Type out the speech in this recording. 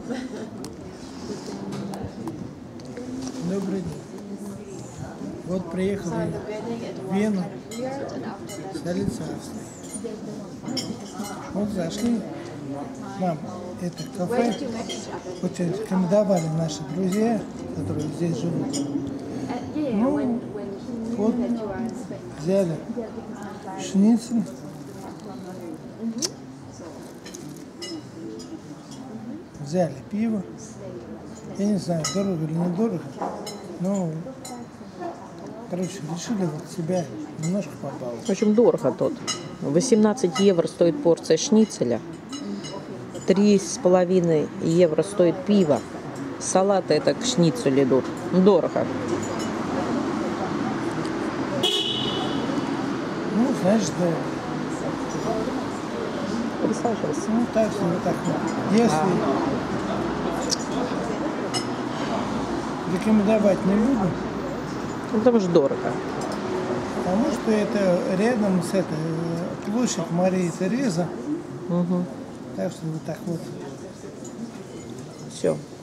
Добрый день. Вот приехали в Вену, столица Австрии. Вот зашли нам это кафе, очень рекомендовали наши друзья, которые здесь живут. Ну, вот взяли шницель. Взяли пиво. Я не знаю, дорого или недорого, но, короче, решили вот себя немножко побаловать. В общем, дорого тут. 18 евро стоит порция шницеля. 3,5 евро стоит пиво. Салаты это к шницелю идут. Дорого. Ну, знаешь, да. Присаживайся. Ну, так что вот так вот. Если рекомендовать не буду, Потому что дорого. потому что это рядом с этой площадь Марии Терезы. Угу. Так что вот так вот. Все.